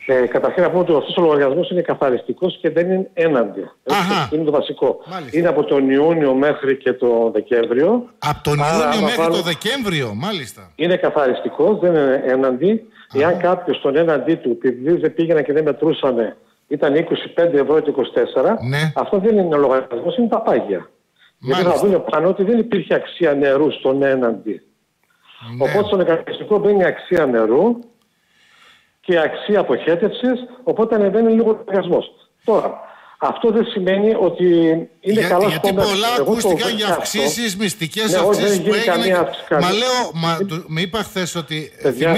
Καταρχήν να πούμε ότι αυτός ο λογαριασμός είναι καθαριστικός και δεν είναι έναντι. Είναι το βασικό. Μάλιστα. Είναι από τον Ιούνιο μέχρι και το Δεκέμβριο. Από τον Ιούνιο μέχρι το Δεκέμβριο, μάλιστα. Είναι καθαριστικός, δεν είναι έναντι. Εάν κάποιος τον έναντί του, επειδή δεν πήγαινε και δεν μετρούσανε, ήταν 25 ευρώ και 24, ναι. Αυτό δεν είναι ο λογαριασμός, είναι τα πάγια. Γιατί θα δουν πάνω ότι δεν υπήρχε αξία νερού στον έναντι. Ναι. Οπότε στον καθαριστικό μπαίνει αξία νερού και αξία αποχέτευσης, οπότε ανεβαίνει λίγο ο λογαριασμός. Τώρα, αυτό δεν σημαίνει ότι είναι καλά γιατί πολλά ακούστηκαν για αυξήσεις, μυστικές αυξήσεις που έγιναν. Μα λέω, με είπα χθες ότι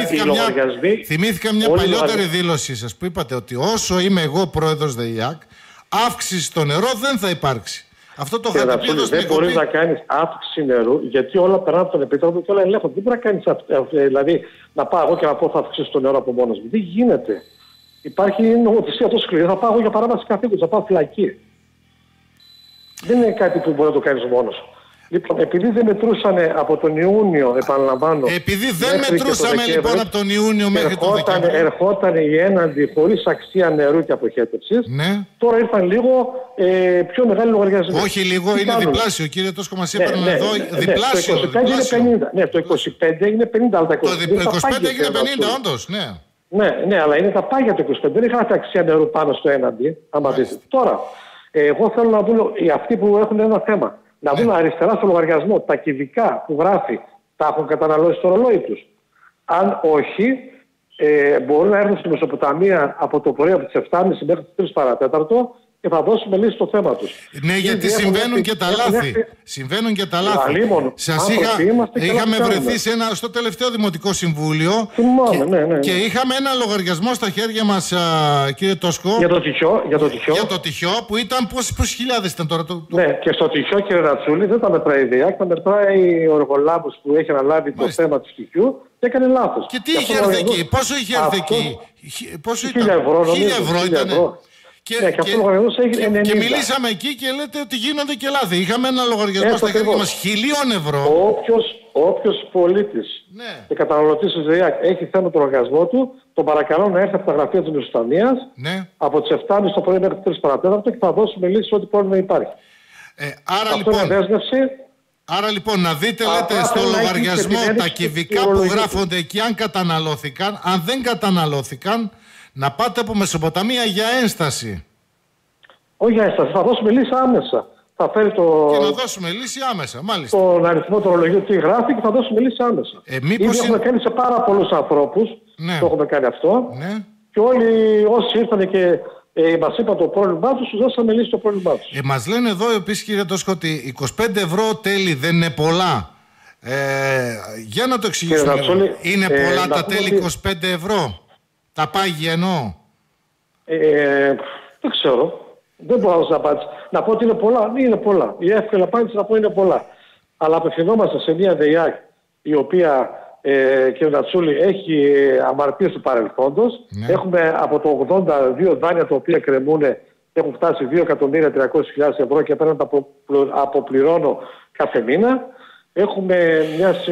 θυμήθηκα μια παλιότερη δήλωσή σας που είπατε ότι όσο είμαι εγώ πρόεδρος ΔΕΙΑΚ, αύξηση στο νερό δεν θα υπάρξει. Αυτό το είχατε πει εδώ στην Δεν μπορείς να κάνεις αύξηση νερού, γιατί όλα περνάνε από τον επίτροπο και όλα ελέγχονται. Δεν μπορεί να κάνεις δηλαδή να πάω εγώ και να πω θα αυξήσω το νερό από μόνος μου. Δεν γίνεται. Υπάρχει νομοθεσία τόσο σκληρή. Θα πάω για παράβαση καθήκοντος, θα πάω φυλακή. Δεν είναι κάτι που μπορεί να το κάνεις μόνος. Λοιπόν, επειδή δεν μετρούσανε από τον Ιούνιο, επαναλαμβάνω. Επειδή δεν μετρούσαμε λοιπόν από τον Ιούνιο μέχρι τον Δεκέμβριο. Ερχόταν οι έναντι χωρίς αξία νερού και αποχέτευσης. Ναι. Τώρα ήρθαν λίγο πιο μεγάλοι λογαριασμοί. Όχι λίγο, είναι διπλάσιο. Κύριε Τόσκο, μας είπαν εδώ διπλάσιο. Το 25 είναι 50. Ναι, το 25 είναι 50, αλλά τα 25 έγινε 50, όντως, ναι. Ναι, αλλά είναι τα πάγια το 25. Δεν είχατε αξία νερού πάνω στο έναντι. Άμα δείτε. Τώρα, εγώ θέλω να δουν αυτοί που έχουν ένα θέμα. Να δουν αριστερά στο λογαριασμό τα κυβικά που γράφει, τα έχουν καταναλώσει στο ρολόι τους. Αν όχι, μπορούν να έρθουν στη Μεσοποταμία από το πρωί από τις 7.30 μέχρι τις 3 παρατέταρτο και θα δώσουμε λύση στο θέμα τους. Ναι, γιατί συμβαίνουν και τα λάθη. Συμβαίνουν και τα λάθη. Σας είχαμε βρεθεί στο τελευταίο Δημοτικό Συμβούλιο και είχαμε ένα λογαριασμό στα χέρια μας, κύριε Τόσκο. Για το τυχιό που ήταν πόσες χιλιάδες ήταν τώρα. Ναι, και στο τυχιό, κύριε Ρατσούλη, δεν τα μετράει η ΔΕΙΑΚ, τα μετράει ο εργολάβος που έχει αναλάβει το θέμα του τυχιού και έκανε λάθος. Και τι είχε έρθει εκεί, πόσο είχε έρθει εκεί. 1.000 ευρώ, 1.000 ευρώ ήταν. Και μιλήσαμε εκεί και λέτε ότι γίνονται και λάθη. Είχαμε ένα λογαριασμό στα χέρια μας 1.000 ευρώ. Όποιος πολίτης και καταναλωτής της ΔΕΙΑΚ έχει θέμα το λογαριασμό του, τον παρακαλώ να έρθει από τα γραφεία της Μεσοταμίας από τις 7.30 το πρωί μέχρι τις 3 παρατέταρτο και θα δώσουμε λύση ό,τι πρόβλημα υπάρχει. Άρα λοιπόν να δείτε, λέτε, στο λογαριασμό τα κυβικά που γράφονται εκεί, αν καταναλώθηκαν, αν δεν καταναλώθηκαν, να πάτε από Μεσοποταμία για ένσταση. Όχι για ένσταση, θα δώσουμε λύση άμεσα. Θα φέρει και να δώσουμε λύση άμεσα, μάλιστα. Τον αριθμό του ορολογίου τι γράφει και θα δώσουμε λύση άμεσα. Ήδη έχουμε κάνει σε πάρα πολλούς ανθρώπους, το έχουμε κάνει αυτό. Και όλοι όσοι ήρθαν και μας είπαν το πρόβλημά τους, τους δώσαμε λύση στο πρόβλημά τους. Μας λένε εδώ επίσης, κύριε Τόσκο, ότι 25 ευρώ τέλη δεν είναι πολλά. Για να το εξηγήσουμε. Είναι πολλά τα τέλη 25 ευρώ. Τα πάγια εννοώ. Δεν ξέρω. Δεν μπορώ να σας απάντήσω. Να πω ότι είναι πολλά. Είναι πολλά. Η εύκολη απάντηση να πω είναι πολλά. Αλλά απευθυνόμαστε σε μια ΔΕΙΑΚ η οποία, κύριε Νατσούλη, έχει αμαρτίες του παρελθόντος. Έχουμε από το 82 δάνεια τα οποία κρεμούν, έχουν φτάσει 2.300.000 ευρώ και πρέπει να τα αποπληρώνω κάθε μήνα. Έχουμε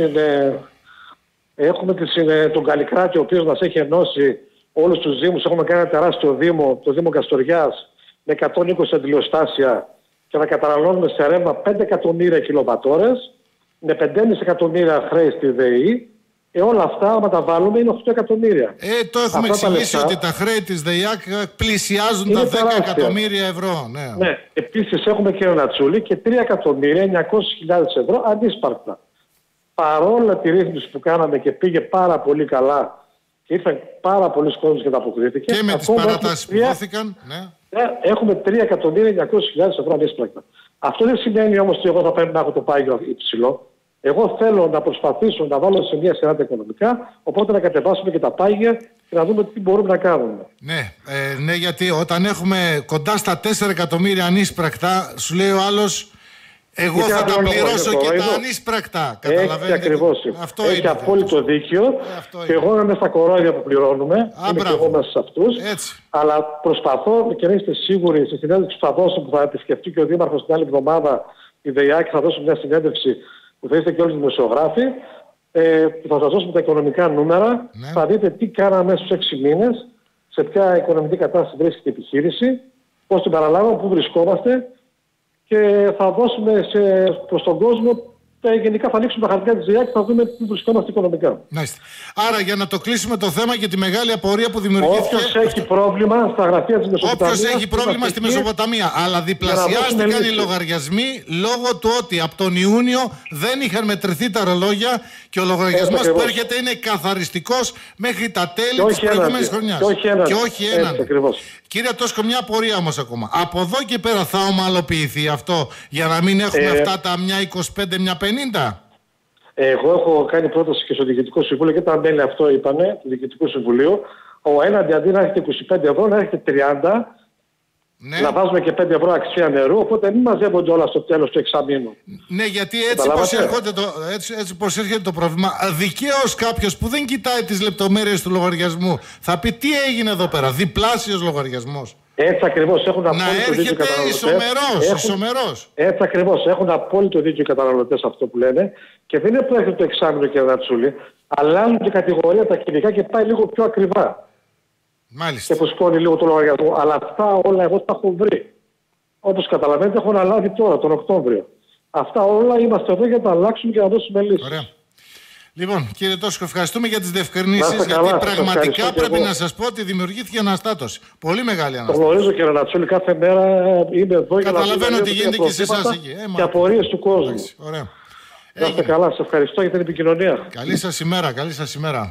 τον Καλλικράτη, ο οποίος μας έχει ενώσει όλους τους δήμους. Έχουμε κάνει ένα τεράστιο δήμο, το Δήμο Καστοριάς, με 120 αντιλιοστάσια και να καταναλώνουμε σε ρεύμα 5 εκατομμύρια κιλοβατόρες, με 5,5 εκατομμύρια χρέη στη ΔΕΗ. Όλα αυτά, άμα τα βάλουμε, είναι 8 εκατομμύρια. Το έχουμε εξηγήσει ότι τα χρέη της ΔΕΙΑΚ πλησιάζουν τα 10 εκατομμύρια ευρώ. Ναι. Επίσης έχουμε, κύριε Νατσούλη, και 3.900.000 ευρώ αντίσπαρτα. Παρόλα τη ρύθμιση που κάναμε και πήγε πάρα πολύ καλά και ήρθαν πάρα πολλοί κόσμοι και τα αποκρίθηκε. Και με τις παράτασεις που δόθηκαν. Έχουμε 3.900.000 ευρώ αντίσπαρτα. Αυτό δεν σημαίνει όμως ότι εγώ θα πρέπει να έχω το πάγιο υψηλό. Εγώ θέλω να προσπαθήσω να βάλω σε μια σειρά τα οικονομικά, οπότε να κατεβάσουμε και τα πάγια και να δούμε τι μπορούμε να κάνουμε. Ναι, γιατί όταν έχουμε κοντά στα 4 εκατομμύρια ανίσπρακτα, σου λέει ο άλλος, εγώ θα τα πληρώσω και τα ανίσπρακτα. Καταλαβαίνετε. Ακριβώς. Έχει απόλυτο δίκιο. Και εγώ είμαι στα κορόιδια που πληρώνουμε. Είμαι και εγώ μέσα σε αυτούς. Αλλά προσπαθώ και να είστε σίγουροι στη συνέντευξη που θα δώσω, που θα επισκεφτεί και ο Δήμαρχος την άλλη εβδομάδα, η ΔΕΙΑΚ, θα δώσω μια συνέντευξη που θα είστε και όλοι οι δημοσιογράφοι, που θα σας δώσουμε τα οικονομικά νούμερα. Θα δείτε τι κάναμε στους 6 μήνες σε ποια οικονομική κατάσταση βρίσκεται η επιχείρηση, πώς την παραλάβαμε, πού βρισκόμαστε και θα δώσουμε προς τον κόσμο. Γενικά θα ανοίξουμε τα χαρτιά της ΔΕΙΑ και θα δούμε πού βρισκόμαστε οικονομικά. Άρα, για να το κλείσουμε το θέμα και τη μεγάλη απορία που δημιουργήθηκε. Όποιος έχει πρόβλημα στα γραφεία της Μεσοποταμίας. Όποιος έχει πρόβλημα στη Μεσοποταμία. Αλλά διπλασιάστηκαν οι λογαριασμοί λόγω του ότι από τον Ιούνιο δεν είχαν μετρηθεί τα ρολόγια και ο λογαριασμός που έρχεται είναι καθαριστικός μέχρι τα τέλη της προηγούμενης χρονιάς. Και όχι έναν. Κύριε Τόσκο, μια απορία όμως ακόμα. Από εδώ και πέρα θα ομαλοποιηθεί αυτό για να μην έχουμε αυτά τα μια 25, μια 50. Εγώ έχω κάνει πρόταση και στο Διοικητικό Συμβούλιο και τα μέλη αυτό είπανε, του Διοικητικού Συμβουλίου, ο έναντι αντί να έχετε 25 ευρώ να έχετε 30. Ναι. Να βάζουμε και 5 ευρώ αξία νερού, οπότε μην μαζεύονται όλα στο τέλος του εξαμήνου. Ναι, γιατί έτσι πως έρχεται το πρόβλημα. Δικαίως κάποιος που δεν κοιτάει τις λεπτομέρειες του λογαριασμού θα πει τι έγινε εδώ πέρα, διπλάσιος λογαριασμός. Έτσι ακριβώς έχουν απόλυτο δίκιο οι καταναλωτές. Ισομερός. Έτσι ακριβώς έχουν απόλυτο δίκιο οι καταναλωτές αυτό που λένε και δεν είναι που έρχεται το εξάμηνο και Ρατσούλη, αλλά αλλάζουν και κατηγορία τα κοινικά και πάει λίγο πιο ακριβά. Μάλιστα. Και που σκόνει λίγο το λογαριασμό. Αλλά αυτά όλα εγώ τα έχω βρει. Όπως καταλαβαίνετε, έχω αναλάβει τώρα, τον Οκτώβριο. Αυτά όλα είμαστε εδώ για να τα αλλάξουμε και να δώσουμε λύσεις. Ωραία. Λοιπόν, κύριε Τόσκο, ευχαριστούμε για τις διευκρινήσεις. Γιατί πραγματικά πρέπει να σας πω ότι δημιουργήθηκε αναστάτωση. Πολύ μεγάλη αναστάτωση. Το γνωρίζω, κύριε Ρατσούλη, κάθε μέρα είμαι εδώ για να καταλαβαίνω ότι γίνεται και σε εσάς εκεί. Και απορίες του κόσμου. Ωραία. Να είστε καλά, σας ευχαριστώ για την επικοινωνία. Καλή σας ημέρα, καλή σας ημέρα.